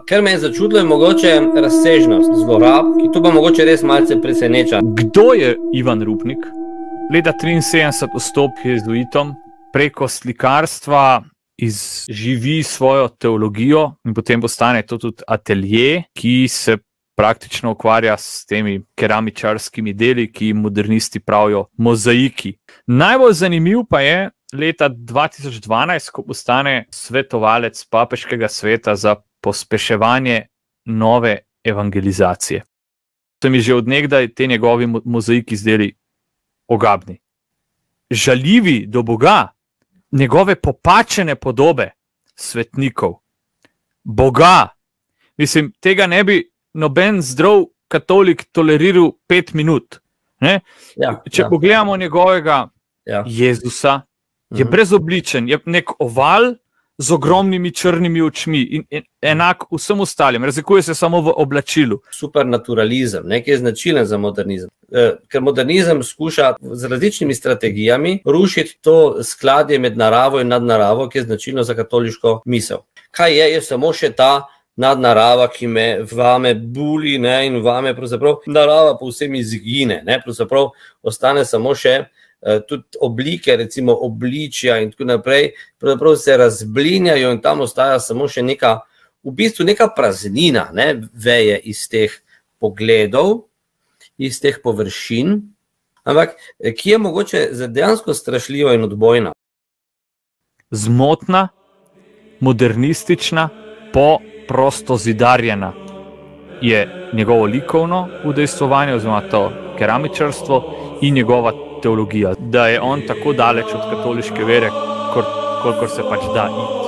Kar me je začudilo, je mogoče razsežnost zlorab, ki to pa mogoče res malce preseneča. Kdo je Ivan Rupnik? Leta 1973 vstopi jezuitom, preko slikarstva izživi svojo teologijo in potem postane to tudi atelje, ki se praktično ukvarja s temi keramičarskimi deli, ki modernisti pravijo mozaiki. Najbolj zanimiv pa je leta 2012, ko postane svetovalec papeškega sveta za pospeševanje nove evangelizacije. Se mi že od nekdaj te njegovi mozaiki zdeli ogabni. Žaljivi do Boga, njegove popačene podobe svetnikov, Boga. Mislim, tega ne bi noben zdrav katolik toleriral 5 minut. Ne? Če pogledamo njegovega Jezusa, je brezobličen, je nek oval z ogromnimi črnimi očmi in enak vsem ostalim, razlikuje se samo v oblačilu. Supernaturalizem, nekaj je značilen za modernizem. Ker modernizem skuša z različnimi strategijami rušiti to skladje med naravo in nadnaravo, ki je značilno za katoliško misel. Kaj je samo še ta nadnarava, ki me vame buli, ne, in vame pravzaprav narava povsem izgine, ne, pravzaprav ostane samo še tudi oblike, recimo obličja in tako naprej, pravzaprav se razblinjajo in tam ostaja samo še neka, v bistvu neka praznina, ne, veje iz teh pogledov, iz teh površin, ampak ki je mogoče dejansko strašljiva in odbojna. Zmotna, modernistična, prostozidarjena je njegovo likovno udejstvovanje oziroma to keramičarstvo in njegova teologija, da je on tako daleč od katoliške vere, kolikor se pač da iti.